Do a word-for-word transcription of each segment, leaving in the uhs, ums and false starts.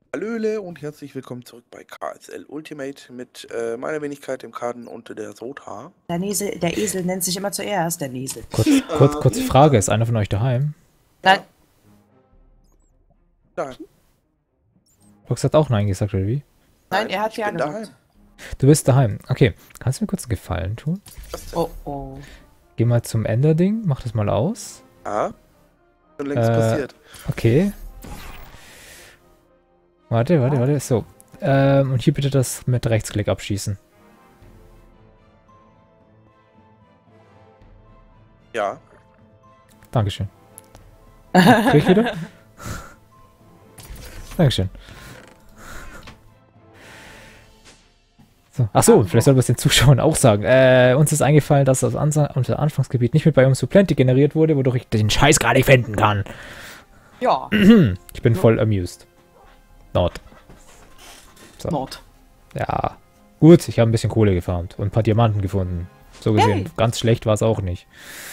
Hallöle und herzlich willkommen zurück bei K S L Ultimate mit äh, meiner Wenigkeit, dem Kaden und der Sota. Der, Nesel, der Esel nennt sich immer zuerst, der Nesel. Kurz, kurz, kurze Frage, ist einer von euch daheim? Nein. Nein. Lux hat auch Nein gesagt, oder wie? Nein, er hat ich ja bin gesagt. daheim. Du bist daheim. Okay, kannst du mir kurz einen Gefallen tun? Was denn? Oh, oh. Geh mal zum Ender-Ding, mach das mal aus. Ah, schon längst Äh, passiert. Okay. Warte, warte, warte. So. Ähm, und hier bitte das mit Rechtsklick abschießen. Ja. Dankeschön. Krieg ich wieder? Dankeschön. So. Achso, vielleicht sollten wir es den Zuschauern auch sagen. Äh, uns ist eingefallen, dass das Ansa unser Anfangsgebiet nicht mit Biome Supplanty generiert wurde, wodurch ich den Scheiß gar nicht finden kann. Ja. Ich bin voll amused. Nord. So. Nord. Ja. Gut, ich habe ein bisschen Kohle gefarmt und ein paar Diamanten gefunden. So gesehen, Hey. ganz schlecht war es auch nicht.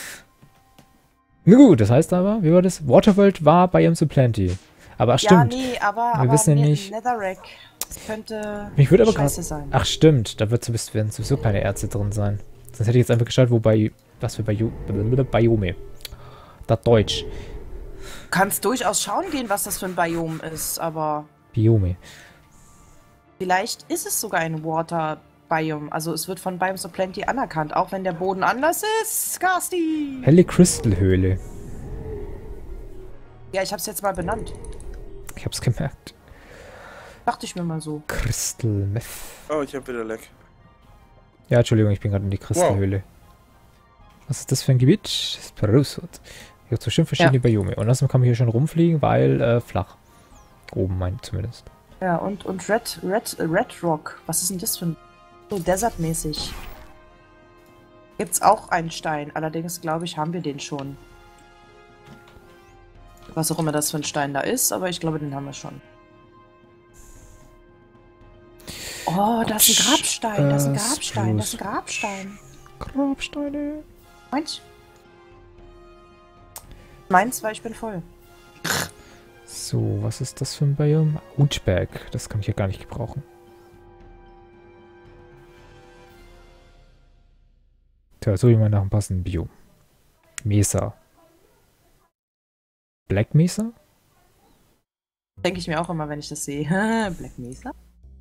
Na gut, das heißt aber, wie war das? Waterworld war bei Biome Supplanty. Aber Ja, stimmt. nee, aber, Wir aber wissen ja Ne- nicht- Netherrack, das könnte Mich würde aber scheiße grad- sein. Ach stimmt, da wird sowieso, werden sowieso keine Erze drin sein. Sonst hätte ich jetzt einfach geschaut, wobei, was für Bio, Biome. Das Deutsch. Du kannst durchaus schauen gehen, was das für ein Biom ist, aber Biome. vielleicht ist es sogar ein Water-Biom. Also es wird von Biome Supplanty anerkannt, auch wenn der Boden anders ist. Gasti! Helle Crystal-Höhle. Ja, ich hab's jetzt mal benannt. Ich hab's gemerkt. Dachte ich mir mal so. Crystal Meth. Oh, ich hab wieder Leck. Ja, Entschuldigung, ich bin gerade in die Crystal-Höhle. Was ist das für ein Gebiet? Sprucewood. Hier gibt es bestimmt verschiedene Ja. Biome. Und außerdem kann man hier schon rumfliegen, weil äh, flach. Oben mein zumindest. Ja, und, und Red, Red, Red Rock. Was ist denn das für ein... So desertmäßig. Gibt's auch einen Stein. Allerdings, glaube ich, haben wir den schon. Was auch immer das für ein Stein da ist, aber ich glaube, den haben wir schon. Oh, da ist ein Grabstein, da ist ein Äh, Grabstein, da ist ein Spruce. Grabstein. Grabsteine. Meins? Meins, weil ich bin voll. So, was ist das für ein Biome? Outback. Das kann ich ja gar nicht gebrauchen. Tja, so jemand nach einem passenden Biom. Mesa. Black Mesa? Denke ich mir auch immer, wenn ich das sehe. Black Mesa?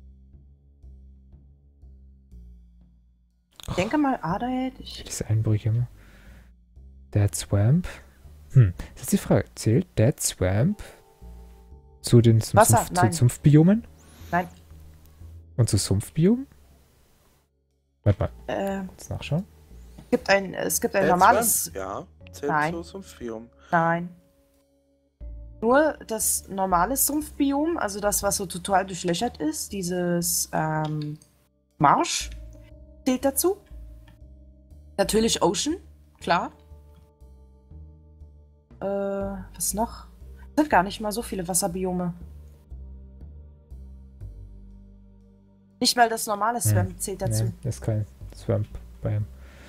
Ich denke mal, Adel, ich... Diese Einbrüche immer. Dead Swamp? Hm, das ist die Frage. Zählt Dead Swamp zu den zum Wasser? Sumpf, zu Nein. Sumpfbiomen? Nein. Und zu Sumpfbiomen? Warte mal, Äh, jetzt nachschauen. es gibt ein, es gibt ein Äh, normales... Swamp? Ja, zählt Nein. zu Sumpfbiom. Nein. Nur das normale Sumpfbiom, also das, was so total durchlöchert ist, dieses ähm, Marsch, zählt dazu. Natürlich Ocean, klar. Äh, was noch? Es sind gar nicht mal so viele Wasserbiome. Nicht mal das normale Swamp zählt dazu. Nee, das ist kein Swamp Biome.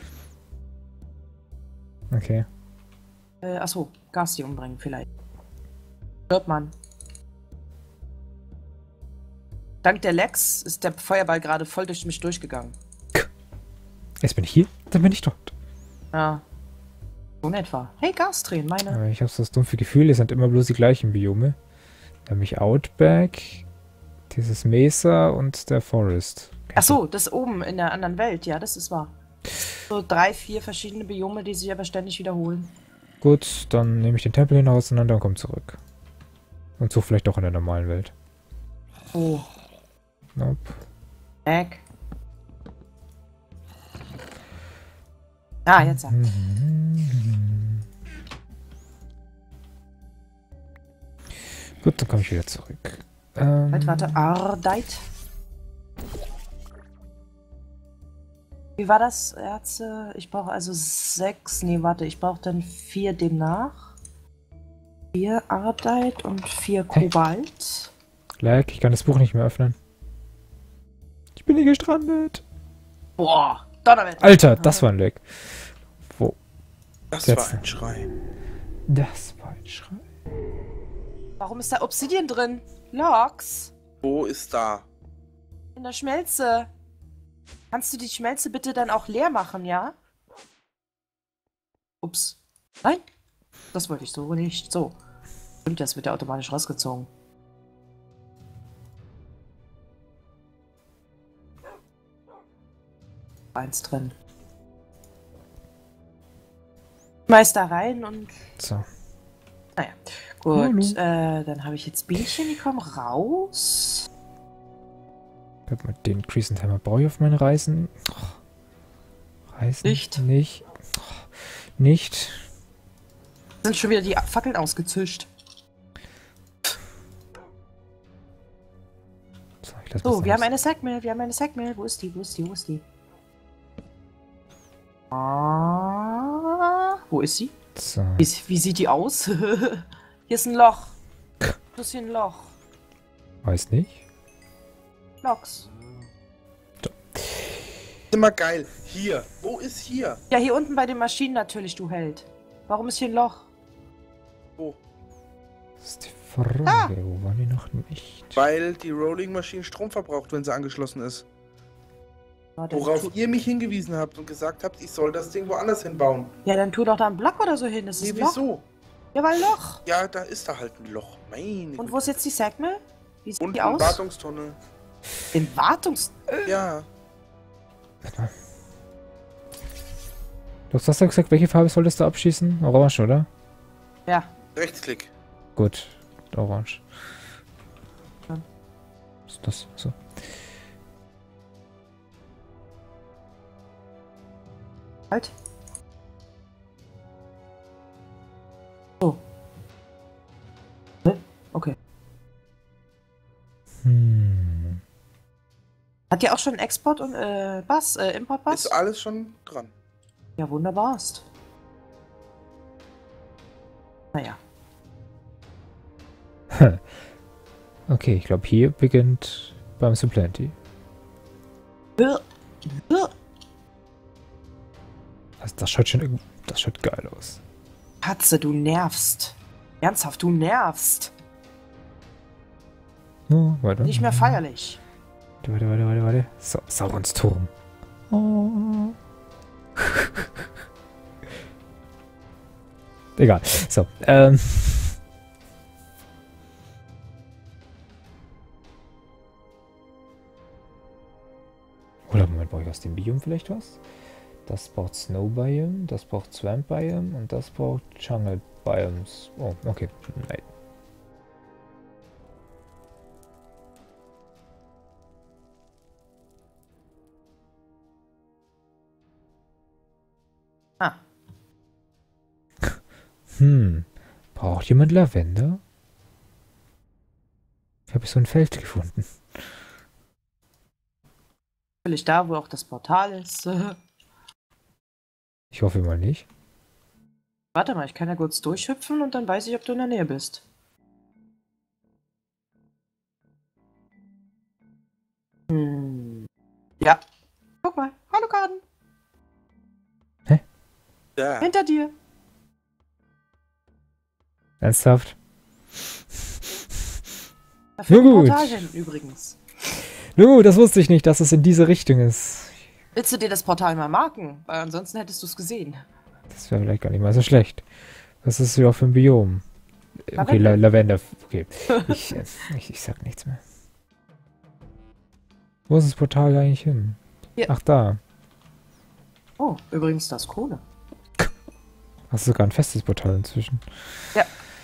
Okay. Äh, achso, Gasti umbringen vielleicht. Hört man. Dank der Lex ist der Feuerball gerade voll durch mich durchgegangen. Jetzt bin ich hier, dann bin ich dort. Ja. So in etwa. Hey, Gastränen, meine. Aber ich habe so das dumpfe Gefühl, es sind immer bloß die gleichen Biome. Nämlich Outback, dieses Mesa und der Forest. Ach so, das oben in der anderen Welt, ja, das ist wahr. So drei, vier verschiedene Biome, die sich aber ständig wiederholen. Gut, dann nehme ich den Tempel hin auseinander und komme zurück. Und so vielleicht doch in der normalen Welt. Oh, Nope. Egg. Ah, jetzt ja. Gut, dann komme ich wieder zurück. Ähm, Warte, warte, Ardeit. Wie war das, Erze? Ich brauche also sechs, nee, warte, ich brauche dann vier demnach. Vier Ardeit und vier Hey. Kobalt. Lag, ich kann das Buch nicht mehr öffnen. Ich bin hier gestrandet. Boah, Donnerwetter. Alter, das war ein Lag. Wo? Das Jetzt. war ein Schrei. Das war ein Schrei. Warum ist da Obsidian drin? Lox? Wo ist da? In der Schmelze. Kannst du die Schmelze bitte dann auch leer machen, ja? Ups. Nein? Das wollte ich so nicht. So. Stimmt, das wird ja automatisch rausgezogen. Eins drin. Schmeiß da rein und... So. Naja, gut. Hallo. Äh, dann habe ich jetzt Bienchen, die kommen raus. Ich hab mal den Crescent-Timer brauche ich auf meine Reisen. Oh. Reisen? Nicht. Nicht. Oh. Nicht. Sind schon wieder die Fackeln ausgezischt. So, ich lass So, was wir haben aus. eine Sackmill, wir haben eine Sackmill. Wo ist die, wo ist die, wo ist die? Ah, wo ist sie? So. Wie, wie sieht die aus? Hier ist ein Loch. Hier ist hier ein Loch. Weiß nicht. Loks. Ist immer geil. Hier. Wo ist hier? Ja, hier unten bei den Maschinen natürlich, du Held. Warum ist hier ein Loch? Wo? Das ist die Frage. Ah. Wo waren die noch nicht? Weil die Rolling Machine Strom verbraucht, wenn sie angeschlossen ist. Ja, dann Worauf tu, ihr mich hingewiesen habt und gesagt habt, ich soll das Ding woanders hinbauen. ja, dann tu doch da einen Block oder so hin. Das ist Nee, ein Loch. wieso? Ja, weil Loch. Ja, da ist da halt ein Loch. Meine Und Güte. wo ist jetzt die Sackmill? Wie sieht Und die ein aus? Wartungstunnel. Im Wartungs... Ja. Warte mal. Du hast doch gesagt, welche Farbe solltest du abschießen? Orange, oder? Ja. Rechtsklick. Gut. Orange. Ja. Was ist das? So. Halt. So. Ne? Okay. Hm. Hat die auch schon Export und äh, Bass, äh, Import-Bass? Ist alles schon dran. Ja, wunderbarst. Naja. Okay, ich glaube, hier beginnt beim Supplanty. Äh, äh. Also das schaut schon irgendwie- das schaut geil aus. Katze, du nervst. Ernsthaft, du nervst. Oh, warte. Nicht mehr feierlich. Warte, warte, warte, warte, warte. So, Saurons Turm. Oh. Egal. So, ähm. Oder Moment, brauche ich aus dem Biom vielleicht was? Das braucht Snow Biome, das braucht Swamp Biome und das braucht Jungle Biomes. Oh, okay. Nein. Ah. Hm. Braucht jemand Lavender? Ich habe so ein Feld gefunden. Natürlich da, wo auch das Portal ist. Ich hoffe mal nicht. Warte mal, ich kann ja kurz durchhüpfen und dann weiß ich, ob du in der Nähe bist. Hm. Ja. Guck mal. Hallo, Karten. Ja. Hinter dir. Ernsthaft? Da führt Na ein gut. Portal hin, übrigens. Nu, das wusste ich nicht, dass es in diese Richtung ist. Willst du dir das Portal mal marken? Weil ansonsten hättest du es gesehen. Das wäre vielleicht gar nicht mal so schlecht. Was ist hier auch für ein Biom? Okay, Lavendel. La Lavender. Okay. Ich, äh, ich, ich sag nichts mehr. Wo ist das Portal eigentlich hin? Hier. Ach, da. Oh, übrigens, das ist Kohle. Hast du sogar ein festes Portal inzwischen. Ja.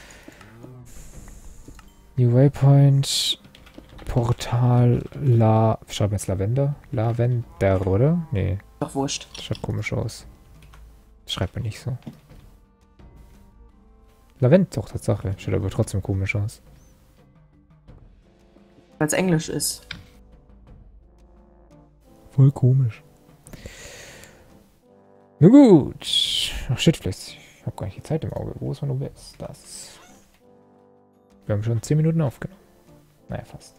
New Waypoint. Portal La... Schreiben wir jetzt Lavender? Lavender, oder? Nee, Doch wurscht. das schaut komisch aus. Schreibt man nicht so. Lavend, doch, Tatsache. Schaut aber trotzdem komisch aus. Weil es Englisch ist. Voll komisch. Na gut. Ach shit, vielleicht. Ich hab gar nicht die Zeit im Auge. Wo ist mein O B S? Das. Wir haben schon zehn Minuten aufgenommen. Naja, fast.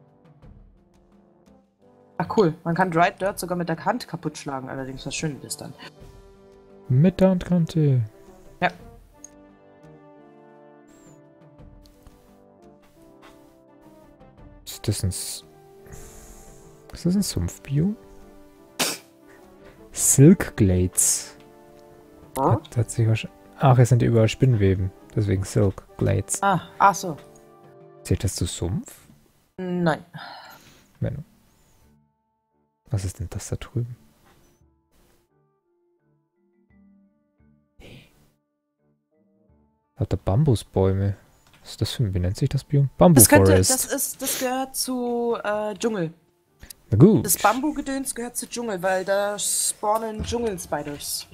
Ach cool, man kann Dried Dirt sogar mit der Hand kaputt schlagen, allerdings was schön ist dann. Mit der Handkante. Ja. Ist das ein... S ist das ein Sumpfbiom? Silk Glades. Hm? Hat, hat sich wahrscheinlich... Ach, es sind ja überall Spinnweben. Deswegen Silk Glades. Ah, ach so. Zählt das zu Sumpf? Nein. Menno. Was ist denn das da drüben? Lauter Bambusbäume. Was ist das für ein... Wie nennt sich das Biom? Bamboo Das, könnte, Forest. das, ist, das gehört zu äh, Dschungel. Na gut. Das Bambugedöns gehört zu Dschungel, weil da spawnen Dschungel-Spiders.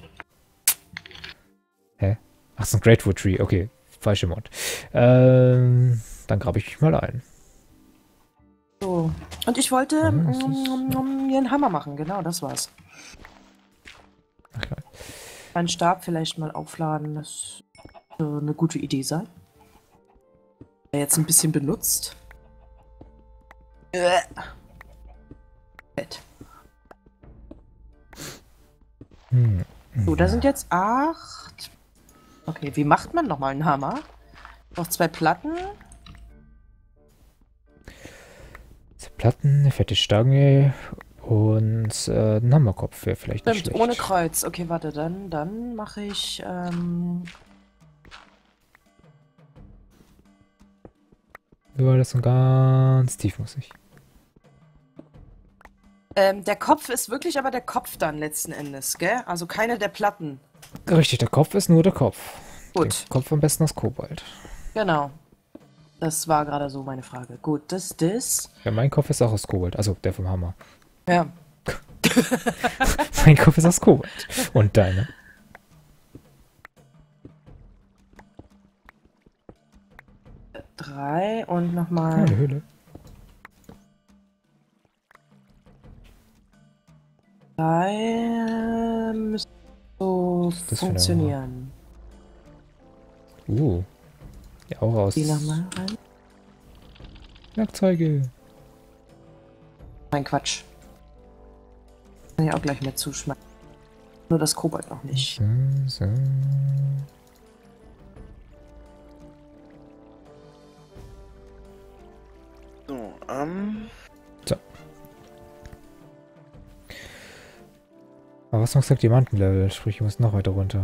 Hä? Ach, so ein Greatwood Tree. Okay, falsche Mod. Ähm, dann grabe ich mich mal ein. So. Und ich wollte Ja, mm, das ist- mm, mm, mir einen Hammer machen, genau, das war's. Ach, ja. Meinen Stab vielleicht mal aufladen, das könnte eine gute Idee sein. Der jetzt ein bisschen benutzt. Äh. Fett. Hm. So, da sind jetzt acht. Okay, wie macht man nochmal einen Hammer? Noch zwei Platten. Zwei Platten, eine fette Stange und äh, ein Hammerkopf wäre vielleicht nicht Stimmt, schlecht. ohne Kreuz. Okay, warte, dann, dann mache ich. Ähm, Ja, das ist ganz tief, muss ich. ähm, der Kopf ist wirklich aber der Kopf dann letzten Endes, gell? Also keine der Platten. Richtig, der Kopf ist nur der Kopf. Gut, Der Kopf am besten aus Kobalt. genau. Das war gerade so meine Frage. Gut, das, das. Ja, mein Kopf ist auch aus Kobalt. Also der vom Hammer. Ja. Mein Kopf ist aus Kobalt. Und deine? Drei und Ah, nochmal. eine Höhle. Drei müssen so Das für eine funktionieren. Uh. Ja, auch aus Die nochmal rein. Werkzeuge. Nein, Quatsch. Kann ich auch gleich mit zuschmeißen. Nur das Kobalt noch nicht. So, so. So, ähm. Aber was noch gesagt, Diamantenlevel, sprich, ich muss noch weiter runter.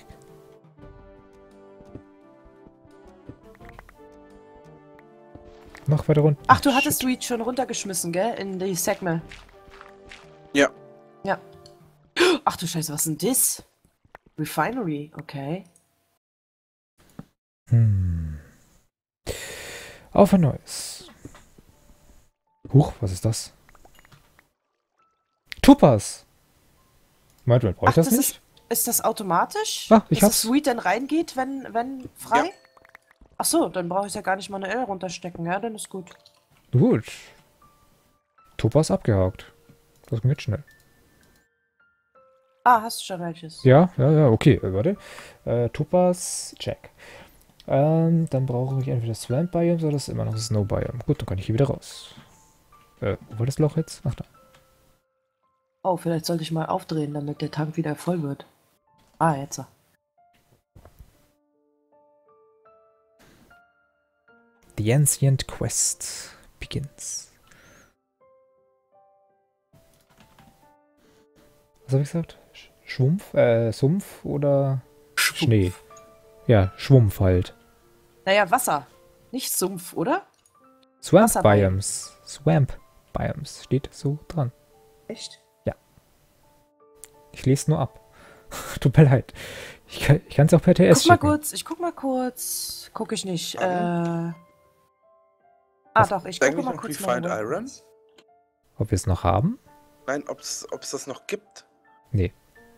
Noch weiter runter. Ach, du hattest Reach schon runtergeschmissen, gell? In die Segment. Ja. Ja. Ach du Scheiße, was ist denn das? Refinery, okay. Hm. Auf ein neues. Huch, was ist das? Topaz! Meint man, brauche ich Ach, das, das nicht? Ist das automatisch? Ah, ich dass hab's. das Sweet dann reingeht, wenn, wenn frei? Ja. Ach so, dann brauche ich ja gar nicht manuell runterstecken. Ja, dann ist gut. Gut. Topaz abgehakt. Das geht schnell. Ah, hast du schon welches? Ja, ja, ja, okay, äh, warte. Äh, Topaz, check. Ähm, dann brauche ich entweder Swamp Biomes oder das ist immer noch Snow Biome. Gut, dann kann ich hier wieder raus. Äh, wo war das Loch jetzt? Ach da. Oh, vielleicht sollte ich mal aufdrehen, damit der Tank wieder voll wird. Ah, jetzt. The Ancient Quest begins. Was habe ich gesagt? Sch Schwumpf? Äh, Sumpf oder Schnee? Ja, Schwumpf halt. Naja, Wasser. Nicht Sumpf, oder? Swamp Wasserbiome. Biomes. Swamp Biomes. Steht so dran. Echt? Ich lese nur ab. Tut mir leid. Ich kann es auch per T S Guck mal schicken. kurz, ich guck mal kurz. Guck ich nicht. Äh. Warte. Ah, Was- doch, ich Ist gucke eigentlich mal noch kurz. Refined meine Iron? Weapons. Ob wir es noch haben? Nein, ob es das noch gibt. Nee.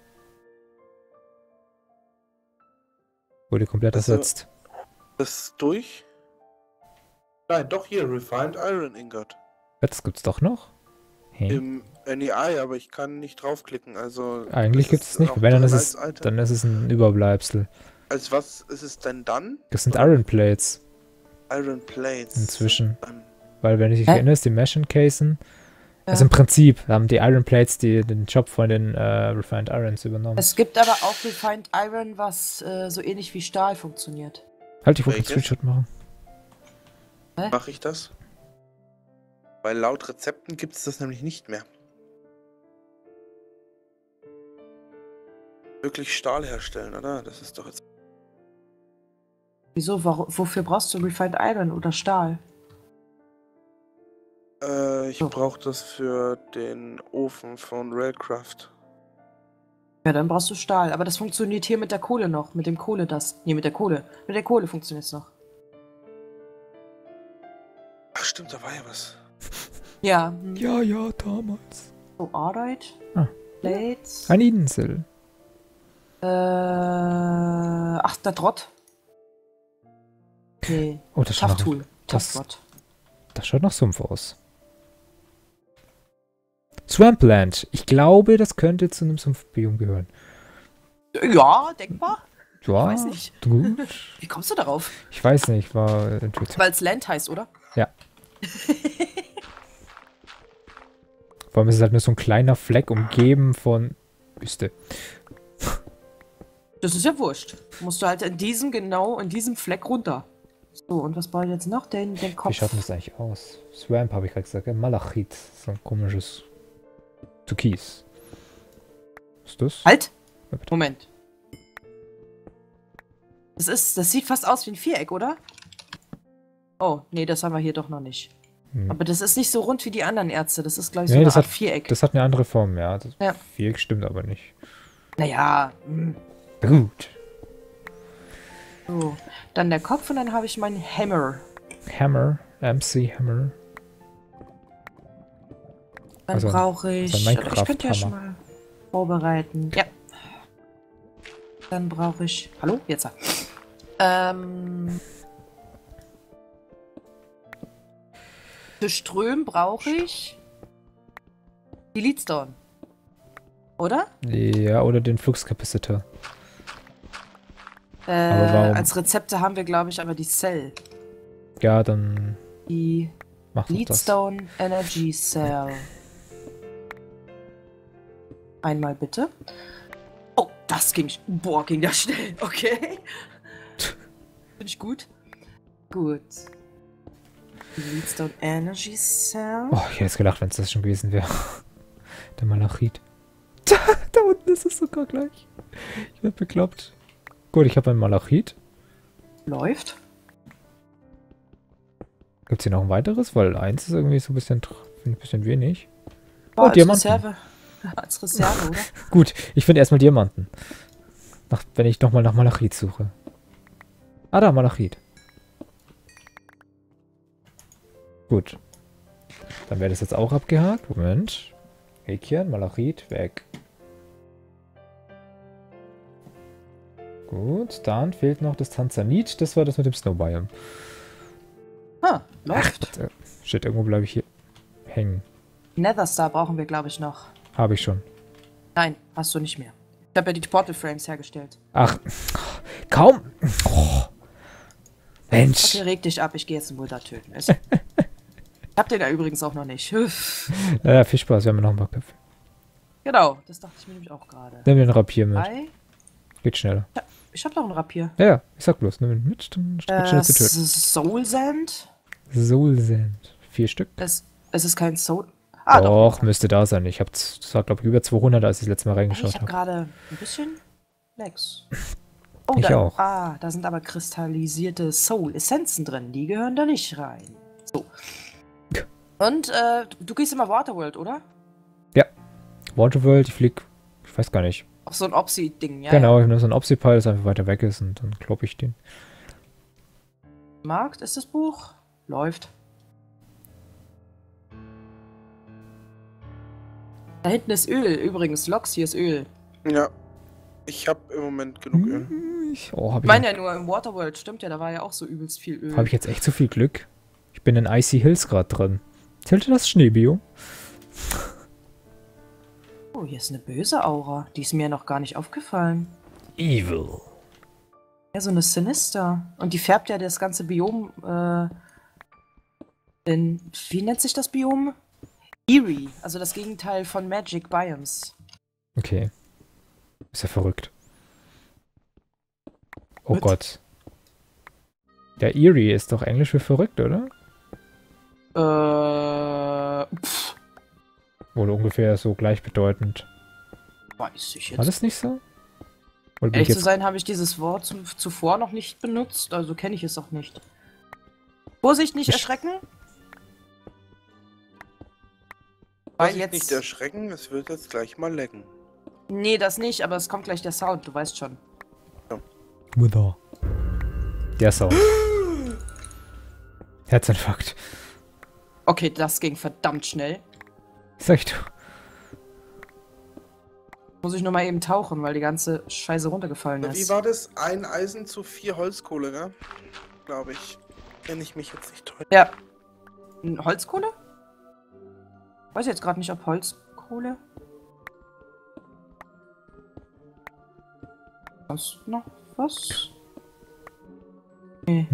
Wurde komplett Also- ersetzt. Das ist durch. Nein, doch hier, Refined Iron Ingot. Das gibt's doch noch? Hey. Im N E I, aber ich kann nicht draufklicken, also... Eigentlich das gibt es ist nicht. auch Wenn, dann drin ist, es, als Item. dann ist es ein Überbleibsel. Als was ist es denn dann? Das sind Iron Plates Iron Plates. inzwischen. Ähm, Weil, wenn du dich Hä? erinnerst, die Mesh Casen. Ja. Also im Prinzip haben die Iron Plates die, den Job von den äh, Refined Irons übernommen. Es gibt aber auch Refined Iron, was äh, so ähnlich wie Stahl funktioniert. Halt, ich wollte einen Welches? Screenshot machen. Mache ich das? Weil laut Rezepten gibt es das nämlich nicht mehr. Wirklich Stahl herstellen, oder? Das ist doch jetzt... Wieso? Warum, wofür brauchst du Refined Iron oder Stahl? Äh, ich So. brauche das für den Ofen von Railcraft. Ja, dann brauchst du Stahl. Aber das funktioniert hier mit der Kohle noch. Mit dem Kohle das. Nee, mit der Kohle. Mit der Kohle funktioniert es noch. Ach stimmt, da war ja was. Ja. Hm. Ja, ja, damals. So, Alright. Ah. Plates. Ein Insel. Äh, ach, der Trott. Nee. Oh, das schaut nach, Tough-Tool. das- Tough-Trott. das schaut nach Sumpf aus. Swampland. Ich glaube, das könnte zu einem Sumpfbiom gehören. Ja, denkbar. Ja, weiß nicht. gut. Wie kommst du darauf? Ich weiß nicht, war Intuition. Weil es Land heißt, oder? Ja. Vor allem ist es halt nur so ein kleiner Fleck umgeben von Wüste. Das ist ja wurscht. Musst du halt in diesem, genau in diesem Fleck runter. So, und was brauche ich jetzt noch? Den, den Kopf. Wie schaut denn das eigentlich aus? Swamp habe ich gerade gesagt, gell? Malachit. So ein komisches Türkis. Was ist das? Halt! Ja, bitte. Moment. Das ist, das sieht fast aus wie ein Viereck, oder? Oh, nee, das haben wir hier doch noch nicht. Hm. Aber das ist nicht so rund wie die anderen Ärzte. Das ist, glaube ich, so Nee, eine das Art hat- Viereck. Das hat eine andere Form, ja. Das Ja. Viereck stimmt aber nicht. Naja, hm. Gut. So. Dann der Kopf und dann habe ich meinen Hammer. Hammer. M C Hammer. Dann Also, brauche ich... also ein oder ich könnte ja schon Minecraft-Hammer. mal vorbereiten. Ja. Dann brauche ich... Hallo? Jetzt. Ähm... Für Ström brauche ich... Die Leadstone. Oder? Ja, oder den Fluxkapazitor. Äh, warum? als Rezepte haben wir, glaube ich, aber die Cell. Ja, dann Die mach doch das. Leadstone Energy Cell. Einmal bitte. Oh, das ging... Boah, ging das schnell. Okay. Finde ich gut. Gut. Die Leadstone Energy Cell. Oh, ich hätte jetzt gedacht, wenn es das schon gewesen wäre. Der Malachit. Da, da unten ist es sogar gleich. Ich werde bekloppt. Gut, ich habe ein Malachit. Läuft. Gibt es hier noch ein weiteres? Weil eins ist irgendwie so ein bisschen, tr- ein bisschen wenig. Boah, Oh, als Diamanten. Reserve. Als Reserve, oder? Gut, ich finde erstmal Diamanten. Nach, wenn ich nochmal nach Malachit suche. Ah, da, Malachit. Gut. Dann wäre das jetzt auch abgehakt. Moment. Häkchen, Malachit, weg. Gut, dann fehlt noch das Tanzanit. Das war das mit dem Snowbiome. Ah, läuft. Äh, Shit, irgendwo bleibe ich hier hängen. Netherstar brauchen wir, glaube ich, noch. Habe ich schon. Nein, hast du nicht mehr. Ich habe ja die Portal Frames hergestellt. Ach, kaum. Oh, Mensch. Okay, reg dich ab, ich gehe jetzt einen Boulder töten. Ist- Ich hab den ja übrigens auch noch nicht. Ja, viel Spaß, wir haben noch ein paar Köpfe. Genau, das dachte ich mir nämlich auch gerade. Nimm den Rapier mit. Ei, Geht schneller. ich hab doch einen Rapier. Ja, ja, ich sag bloß, nimm ihn mit, dann geht Äh, schnell zu töten. Soul Sand? Soul Sand. Vier Stück. Es, es ist kein Soul... Ah, Doch, doch. müsste da sein. Ich habe, das war glaube ich über zweihundert, als ich das letzte Mal Hey, reingeschaut ich habe habe. gerade ein bisschen Lags. Oh, Ich da, auch. Ah, da sind aber kristallisierte Soul-Essenzen drin. Die gehören da nicht rein. So. Und, äh, du, du gehst immer Waterworld, oder? Waterworld, ich flieg, ich weiß gar nicht. Auf so ein Opsi-Ding, ja? genau, Ja. ich habe nur so einen Opsi-Pile, das einfach weiter weg ist und dann kloppe ich den. Markt ist das Buch? Läuft. Da hinten ist Öl, übrigens. Loks, hier ist Öl. Ja. Ich habe im Moment genug Öl. Ich, oh, habe Ich ich, meine ja nur im Waterworld, stimmt ja, da war ja auch so übelst viel Öl. hab ich jetzt echt so viel Glück? Ich bin in Icy Hills gerade drin. Zählt das Schneebio? Oh, hier ist eine böse Aura. Die ist mir noch gar nicht aufgefallen. Evil. Ja, so eine Sinister. Und die färbt ja das ganze Biom, äh, in, wie nennt sich das Biom? Eerie, also das Gegenteil von Magic Biomes. Okay. Ist ja verrückt. Oh Was? Gott. Der Eerie ist doch Englisch für verrückt, oder? Äh, Oder ungefähr so gleichbedeutend. Weiß ich War jetzt. das nicht so? Oder bin ich Ehrlich zu jetzt... sein, habe ich dieses Wort zu, zuvor noch nicht benutzt, also kenne ich es auch nicht. Vorsicht, nicht Ich- erschrecken. Weil Vorsicht, nicht jetzt. erschrecken, es wird jetzt gleich mal lecken. Nee, das nicht, aber es kommt gleich der Sound, du weißt schon. Wither. Der Sound. Herzinfarkt. Okay, das ging verdammt schnell. Sag ich doch. Muss ich nur mal eben tauchen, weil die ganze Scheiße runtergefallen Wie ist. war das? Ein Eisen zu vier Holzkohle, ne? Glaube ich. Wenn ich mich jetzt nicht täusche. Ja. N- Holzkohle? Weiß jetzt gerade nicht, ob Holzkohle. Sonst noch was? Nee.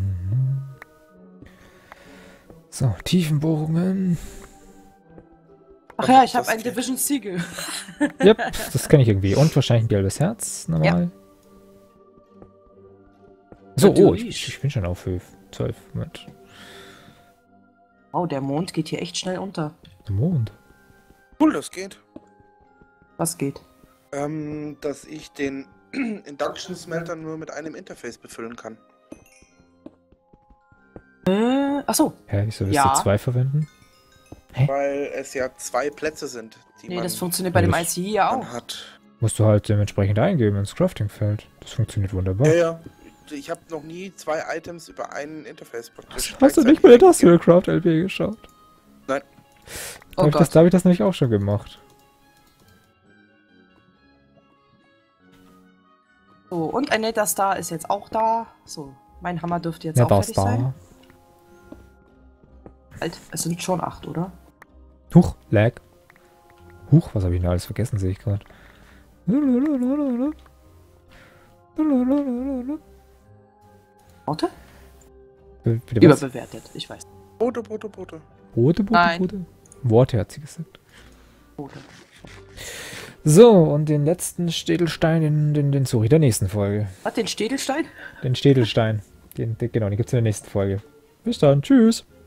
So, Tiefenbohrungen. Ach ja, ich habe Das ein geht. Division Siegel. Yep, das kenne ich irgendwie. Und wahrscheinlich ein gelbes Herz, normal. So, oh, ich, Natürlich. ich bin schon auf zwölf. Moment. Oh, der Mond geht hier echt schnell unter. Der Mond. Cool, das geht. Was geht? Ähm, dass ich den Induction Smelter nur mit einem Interface befüllen kann. Äh, achso. Hä, wieso willst Ja. du zwei verwenden? Weil es ja zwei Plätze sind, die Nee, man, das funktioniert bei dem das- I C ja man auch. hat. Musst du halt dementsprechend eingeben ins Crafting-Feld. Das funktioniert wunderbar. Ja, ja. Ich habe noch nie zwei Items über einen Interface praktisch. Hast du nicht mal in Industrial Craft L P geschaut? Nein. Oh Da habe ich, das- Gott. da hab ich das nämlich auch schon gemacht. So, und ein netter Star ist jetzt auch da. So, mein Hammer dürfte jetzt Ja, auch da fertig ist da. sein. Halt, es sind schon acht, oder? Huch, Lag. Huch, was habe ich denn alles vergessen, sehe ich gerade. Worte? Bitte was? Überbewertet, ich weiß. Bote, Bote, Bote. Bote, Bote, Nein. Bote. Worte hat sie gesagt. Worte. So, und den letzten Städelstein, den, den, den suche ich in der nächsten Folge. Was, den Städelstein? Den Städelstein. Den, den, genau, den gibt es in der nächsten Folge. Bis dann, tschüss.